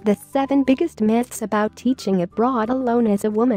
The 7 biggest myths about teaching abroad alone as a woman.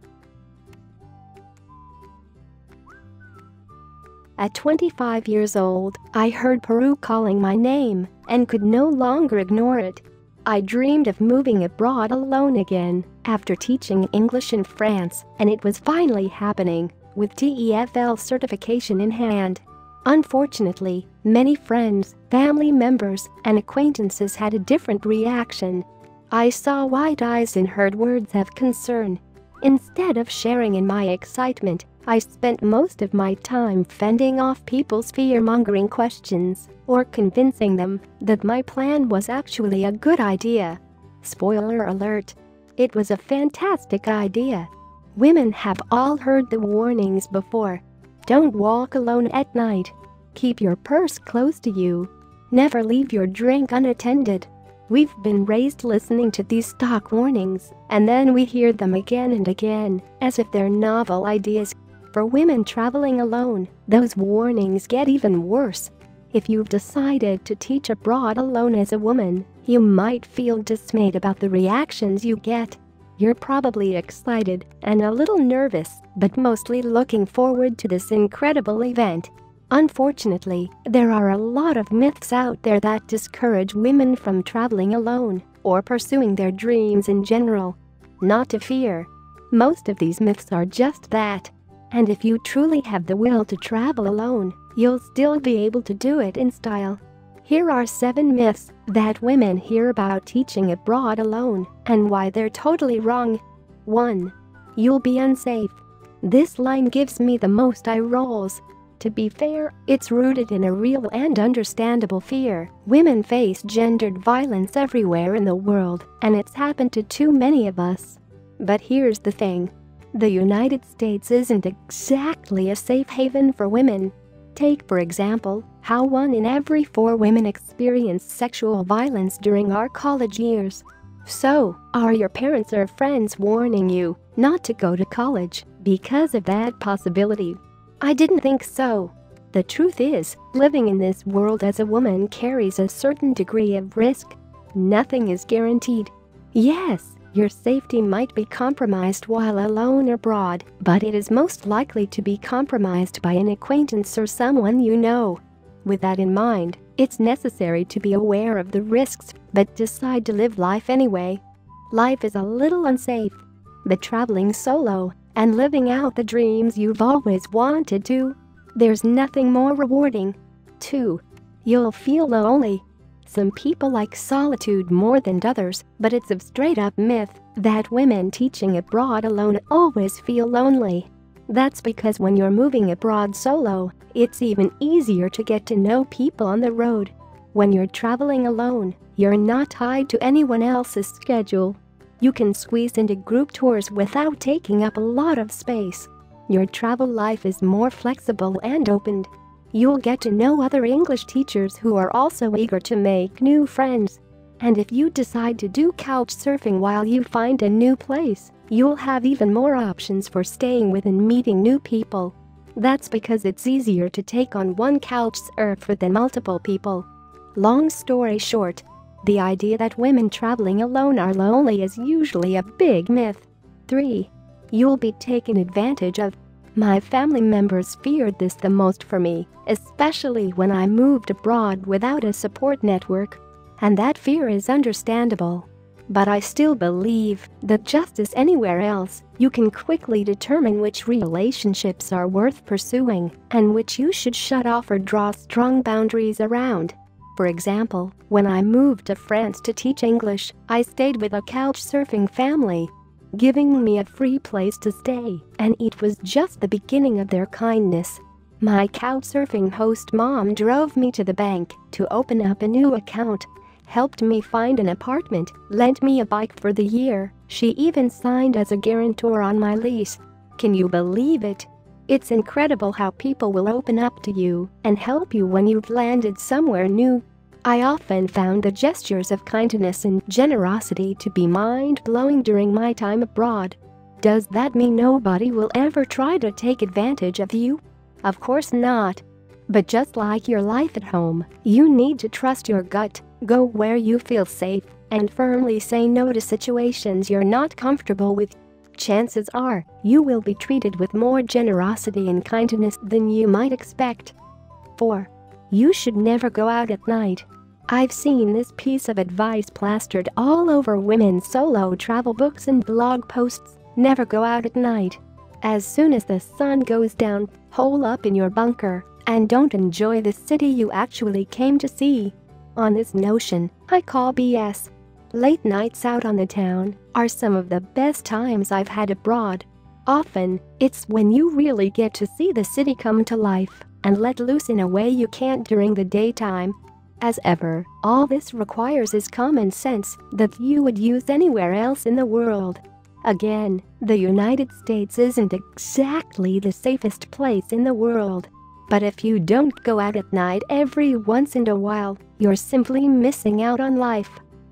At 25 years old, I heard Peru calling my name and could no longer ignore it. I dreamed of moving abroad alone again after teaching English in France, and it was finally happening, with TEFL certification in hand. Unfortunately, many friends, family members, and acquaintances had a different reaction. I saw wide eyes and heard words of concern. Instead of sharing in my excitement, I spent most of my time fending off people's fear-mongering questions or convincing them that my plan was actually a good idea. Spoiler alert: it was a fantastic idea. Women have all heard the warnings before. Don't walk alone at night. Keep your purse close to you. Never leave your drink unattended. We've been raised listening to these stock warnings, and then we hear them again and again, as if they're novel ideas. For women traveling alone, those warnings get even worse. If you've decided to teach abroad alone as a woman, you might feel dismayed about the reactions you get. You're probably excited and a little nervous, but mostly looking forward to this incredible event. Unfortunately, there are a lot of myths out there that discourage women from traveling alone or pursuing their dreams in general. Not to fear. Most of these myths are just that. And if you truly have the will to travel alone, you'll still be able to do it in style. Here are 7 myths that women hear about teaching abroad alone and why they're totally wrong. 1. You'll be unsafe. This line gives me the most eye rolls. To be fair, it's rooted in a real and understandable fear. Women face gendered violence everywhere in the world, and it's happened to too many of us. But here's the thing. The United States isn't exactly a safe haven for women. Take, for example, how 1 in every 4 women experience sexual violence during our college years. So, are your parents or friends warning you not to go to college because of that possibility? I didn't think so. The truth is, living in this world as a woman carries a certain degree of risk. Nothing is guaranteed. Yes, your safety might be compromised while alone abroad, but it is most likely to be compromised by an acquaintance or someone you know. With that in mind, it's necessary to be aware of the risks, but decide to live life anyway. Life is a little unsafe, but traveling solo and living out the dreams you've always wanted to, there's nothing more rewarding. 2. You'll feel lonely. Some people like solitude more than others, but it's a straight-up myth that women teaching abroad alone always feel lonely. That's because when you're moving abroad solo, it's even easier to get to know people on the road. When you're traveling alone, you're not tied to anyone else's schedule. You can squeeze into group tours without taking up a lot of space. Your travel life is more flexible and open. You'll get to know other English teachers who are also eager to make new friends. And if you decide to do couch surfing while you find a new place, you'll have even more options for staying with and meeting new people. That's because it's easier to take on one couch surfer than multiple people. Long story short, the idea that women traveling alone are lonely is usually a big myth. 3. You'll be taken advantage of. My family members feared this the most for me, especially when I moved abroad without a support network. And that fear is understandable. But I still believe that just as anywhere else, you can quickly determine which relationships are worth pursuing and which you should shut off or draw strong boundaries around. For example, when I moved to France to teach English, I stayed with a couch surfing family, giving me a free place to stay, and it was just the beginning of their kindness. My couch surfing host mom drove me to the bank to open up a new account, helped me find an apartment, lent me a bike for the year. She even signed as a guarantor on my lease. Can you believe it? It's incredible how people will open up to you and help you when you've landed somewhere new. I often found the gestures of kindness and generosity to be mind-blowing during my time abroad. Does that mean nobody will ever try to take advantage of you? Of course not. But just like your life at home, you need to trust your gut, go where you feel safe, and firmly say no to situations you're not comfortable with. Chances are you will be treated with more generosity and kindness than you might expect. 4. You should never go out at night. I've seen this piece of advice plastered all over women's solo travel books and blog posts. Never go out at night. As soon as the sun goes down, hole up in your bunker and don't enjoy the city you actually came to see. On this notion, I call BS. Late nights out on the town are some of the best times I've had abroad. Often, it's when you really get to see the city come to life and let loose in a way you can't during the daytime. As ever, all this requires is common sense that you would use anywhere else in the world. Again, the United States isn't exactly the safest place in the world. But if you don't go out at night every once in a while, you're simply missing out on life.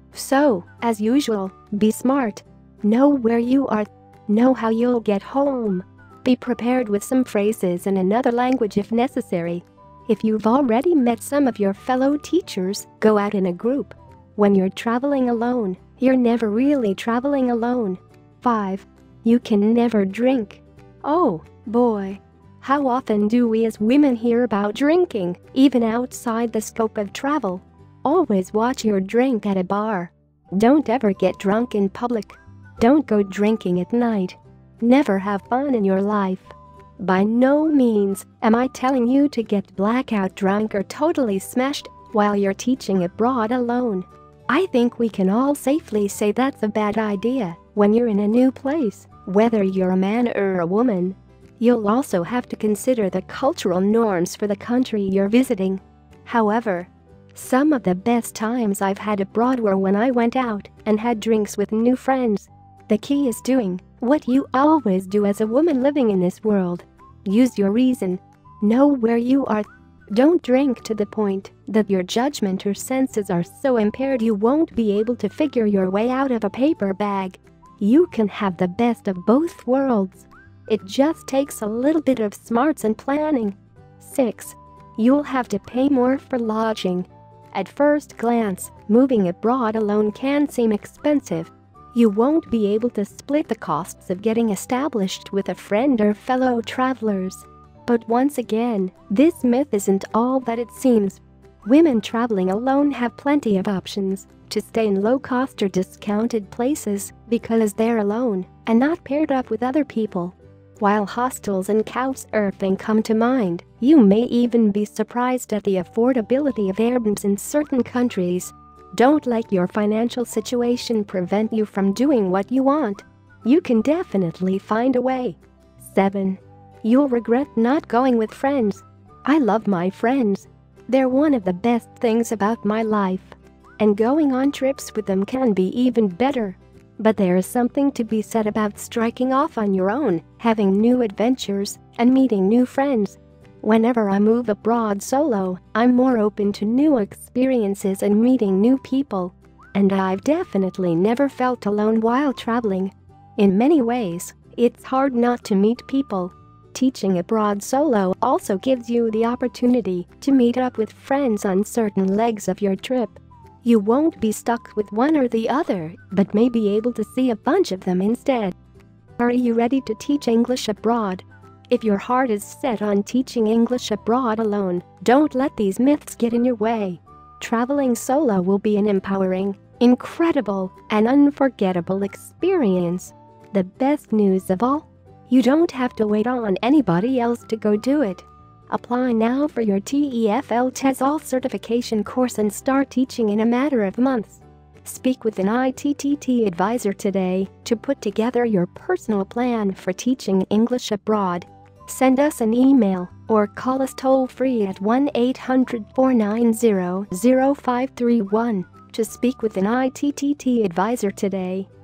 So, as usual, be smart. Know where you are. Know how you'll get home. Be prepared with some phrases in another language if necessary. If you've already met some of your fellow teachers, go out in a group. When you're traveling alone, you're never really traveling alone. 5. You can never drink. Oh, boy. How often do we as women hear about drinking, even outside the scope of travel? Always watch your drink at a bar. Don't ever get drunk in public. Don't go drinking at night. Never have fun in your life. By no means am I telling you to get blackout drunk or totally smashed while you're teaching abroad alone. I think we can all safely say that's a bad idea when you're in a new place, whether you're a man or a woman. You'll also have to consider the cultural norms for the country you're visiting. However, some of the best times I've had abroad were when I went out and had drinks with new friends. The key is doing what you always do as a woman living in this world. Use your reason. Know where you are. Don't drink to the point that your judgment or senses are so impaired you won't be able to figure your way out of a paper bag. You can have the best of both worlds. It just takes a little bit of smarts and planning. 6. You'll have to pay more for lodging. At first glance, moving abroad alone can seem expensive. You won't be able to split the costs of getting established with a friend or fellow travelers. But once again, this myth isn't all that it seems. Women traveling alone have plenty of options to stay in low-cost or discounted places because they're alone and not paired up with other people. While hostels and couchsurfing come to mind, you may even be surprised at the affordability of Airbnbs in certain countries. Don't let your financial situation prevent you from doing what you want. You can definitely find a way. 7. You'll regret not going with friends. I love my friends. They're one of the best things about my life. And going on trips with them can be even better. But there is something to be said about striking off on your own, having new adventures, and meeting new friends. Whenever I move abroad solo, I'm more open to new experiences and meeting new people. And I've definitely never felt alone while traveling. In many ways, it's hard not to meet people. Teaching abroad solo also gives you the opportunity to meet up with friends on certain legs of your trip. You won't be stuck with one or the other, but may be able to see a bunch of them instead. Are you ready to teach English abroad? If your heart is set on teaching English abroad alone, don't let these myths get in your way. Traveling solo will be an empowering, incredible, and unforgettable experience. The best news of all? You don't have to wait on anybody else to go do it. Apply now for your TEFL TESOL certification course and start teaching in a matter of months. Speak with an ITTT advisor today to put together your personal plan for teaching English abroad. Send us an email or call us toll-free at 1-800-490-0531 to speak with an ITTT advisor today.